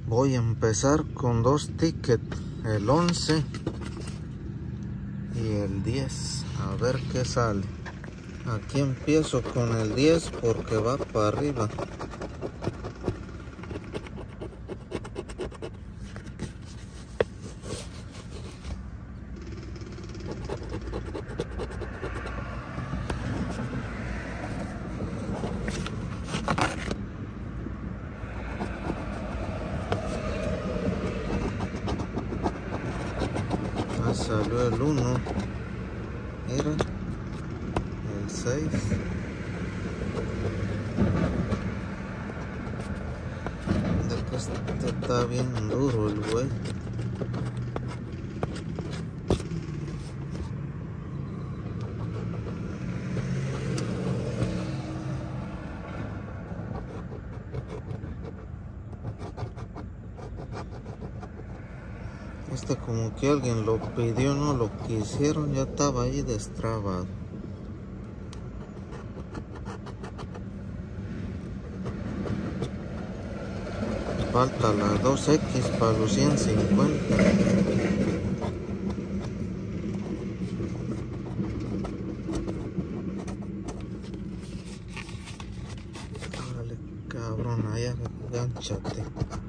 Voy a empezar con dos tickets, el 11 y el 10, a ver qué sale. Aquí empiezo con el 10 porque va para arriba. Salió el 1, mira, el 6, de que este está bien duro el güey. Este como que alguien lo pidió, no lo quisieron, ya estaba ahí destrabado. Falta la 2X para los 150. Dale, cabrón, allá, gánchate.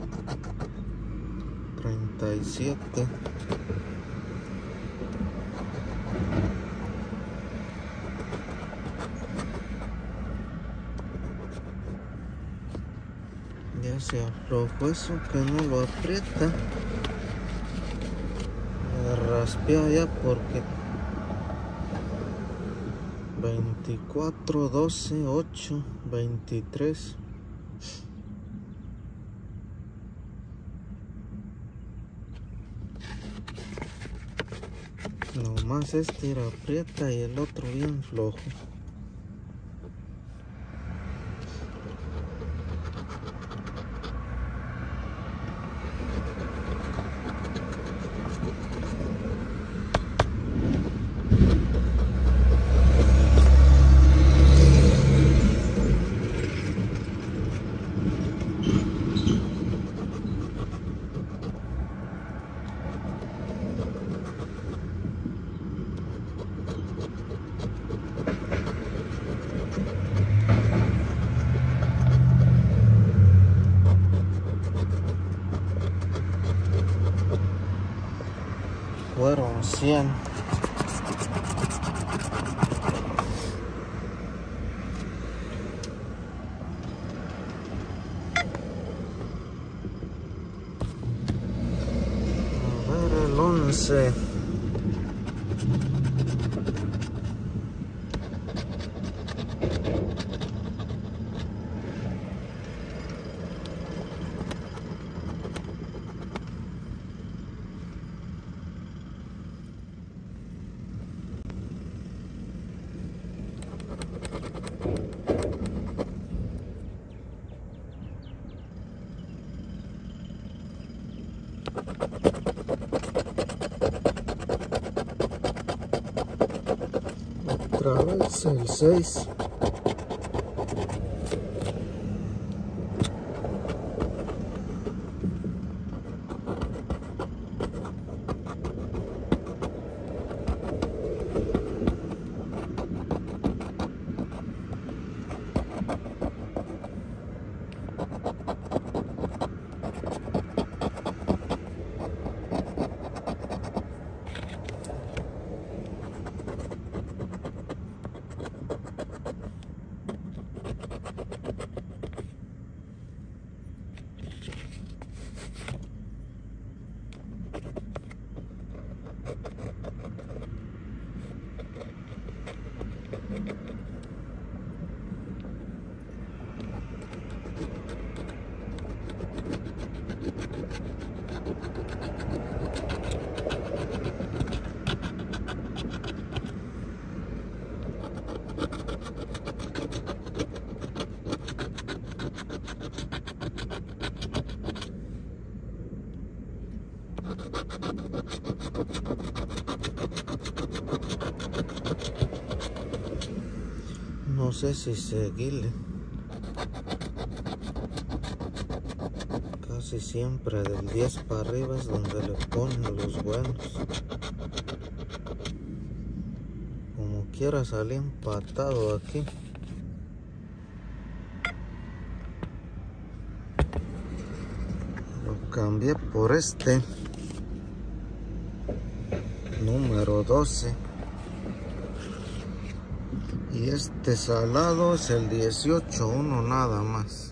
37. Ya se aflojó eso que no lo aprieta. Me raspé allá porque 24, 12, 8, 23. Nomás este era aprieta y el otro bien flojo. Fueron 100. A ver el 11. Otra vez el 6. No sé si seguirle. Casi siempre del 10 para arriba es donde le ponen los buenos. Como quiera salí empatado aquí. Lo cambié por este número 12. Y este salado es el 18, uno nada más.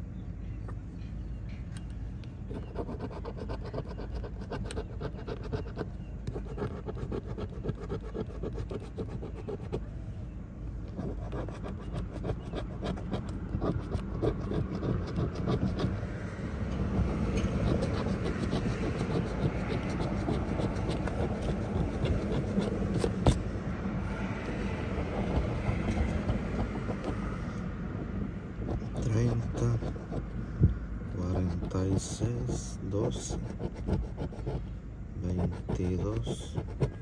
$30, $46, $12, $22.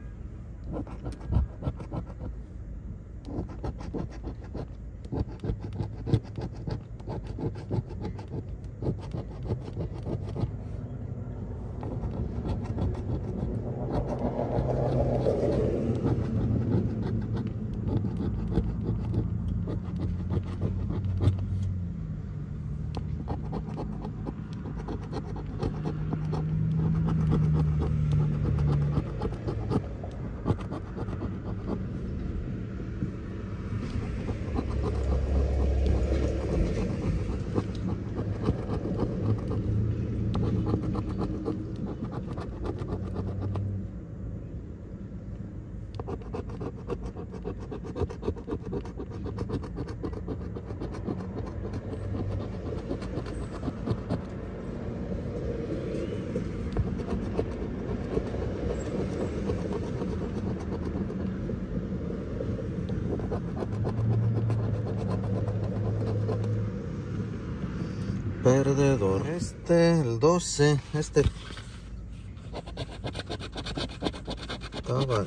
Perdedor. El 12, estaba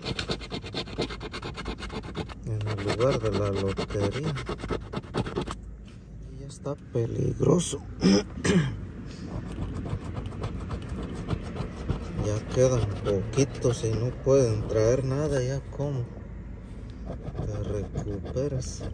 en el lugar de la lotería. Y ya está peligroso. Ya quedan poquitos y no pueden traer nada. Ya como te recuperas.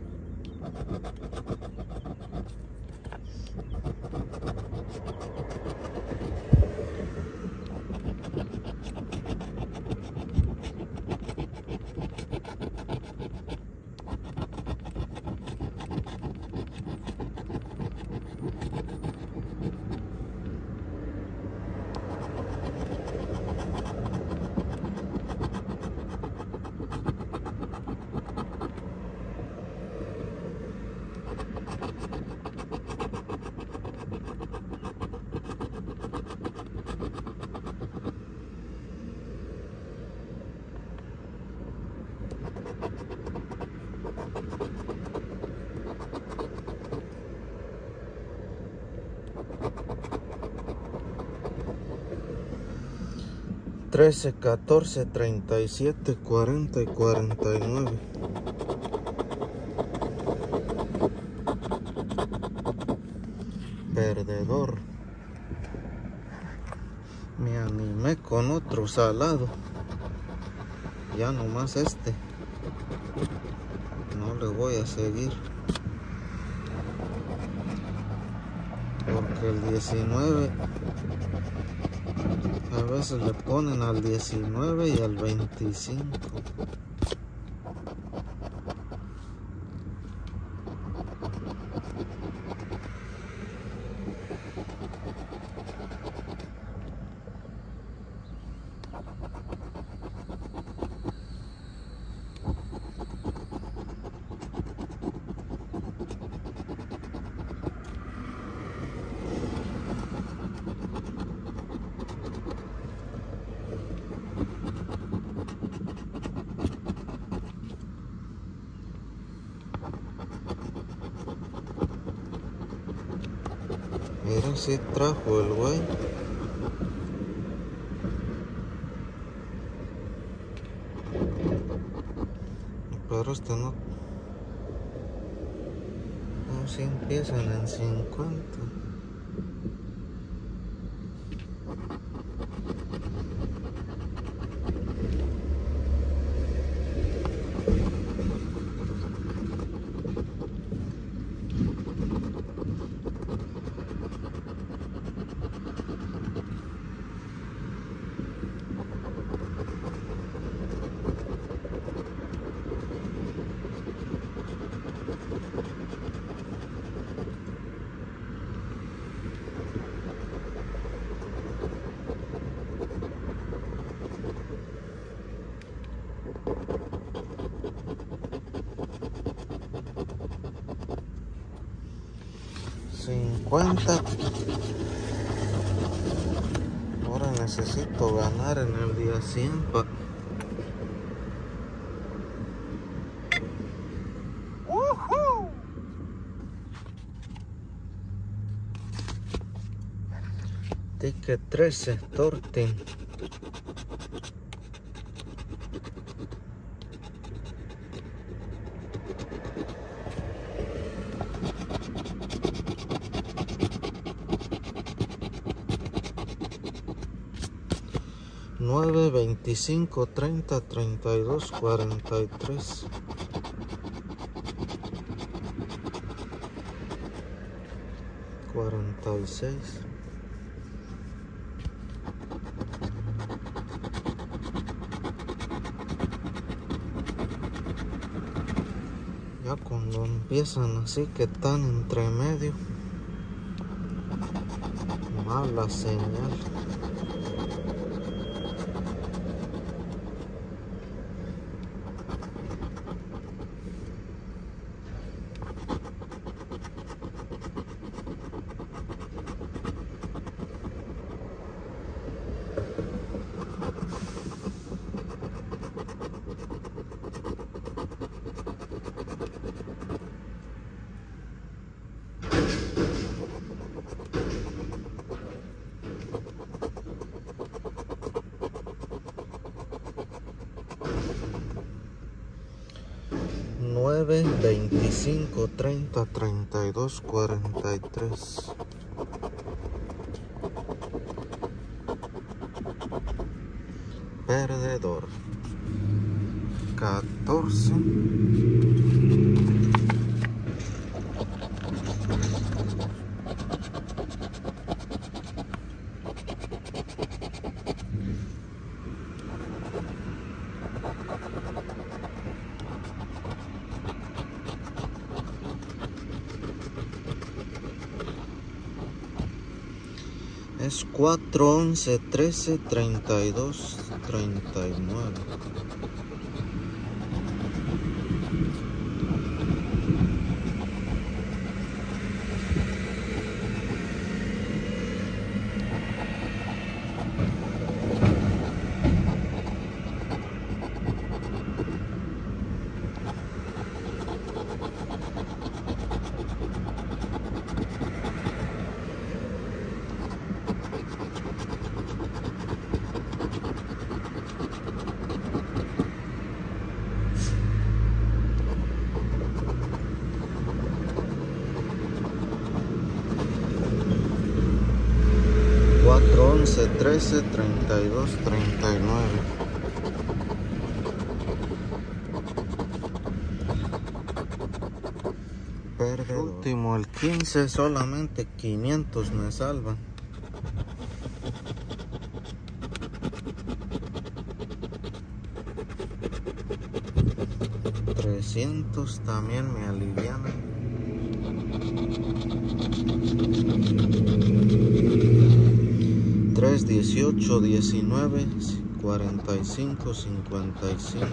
$13, $14, $37, $40 y $49. Perdedor. Me animé con otro salado. Ya nomás este. No le voy a seguir. Porque el 19... a veces le ponen al 19 y al 25. Mira, si trajo el güey. Pero este no. No, si empiezan en 50. 50. Ahora necesito ganar en el día 100 pa. Ticket 13, Tortin. Nueve, 25, 30, 32, 43. 46. Ya cuando empiezan así que están entre medio, mala señal. Nueve, 25, 30, 32, 43. Perdedor. 14. Es 4, 11, 13, 32, 39. Cuatro, 11, 13, 32, 39. Perdedor. Último, el 15, solamente 500 me salvan. $300 también me alivianan. 3, 18, 19, 45, 55.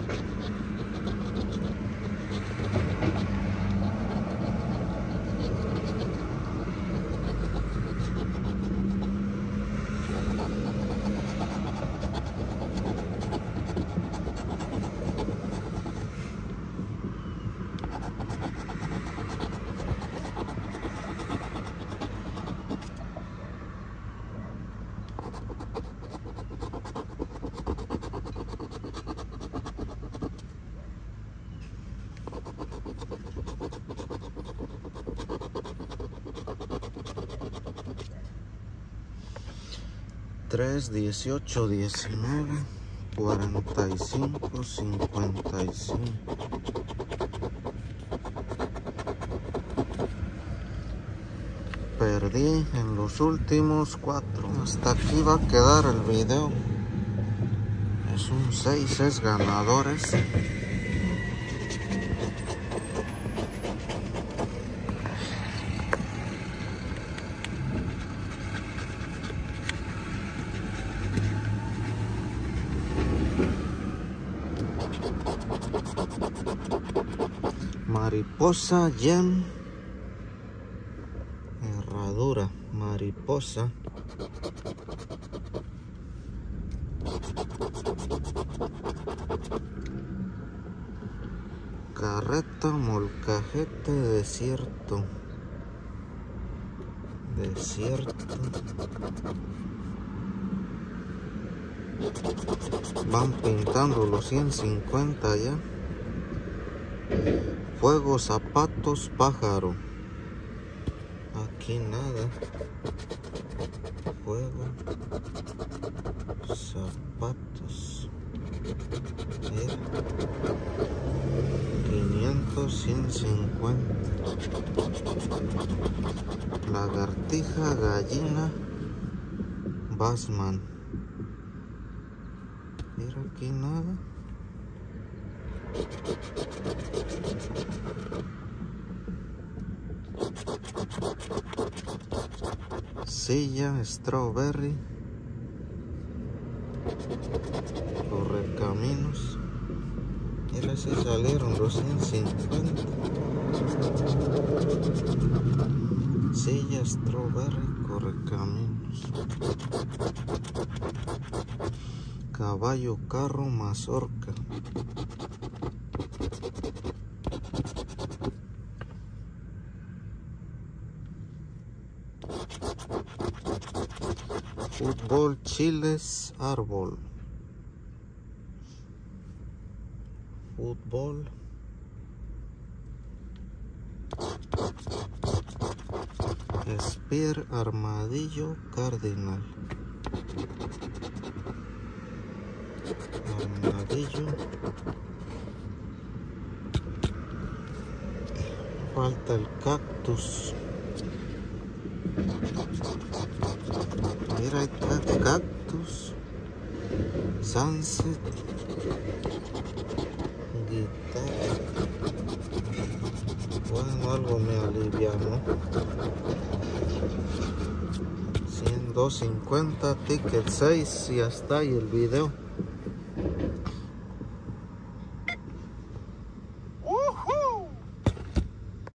Tres, 18, 19, 45, 55. Perdí en los últimos 4. Hasta aquí va a quedar el video. Es un 6 ganadores. Mariposa, Yen, herradura. mariposa. Carreta molcajete desierto. Van pintando los 150 ya. Fuego, zapatos, pájaro. Aquí nada. Fuego, zapatos. Mira. 500, 150. Lagartija, gallina, Bassman. Mira, aquí nada. Silla, strawberry. Correcaminos. Mira si salieron los 150. Silla, strawberry, correcaminos. Caballo, carro, mazorca. Fútbol, chiles, árbol. Fútbol. Spear, armadillo, cardinal. Armadillo. Falta el cactus. Mira, hay cactus. Sunset. Guitarra. Bueno, algo me alivia, ¿no? 100, 250, ticket 6 y hasta ahí el video.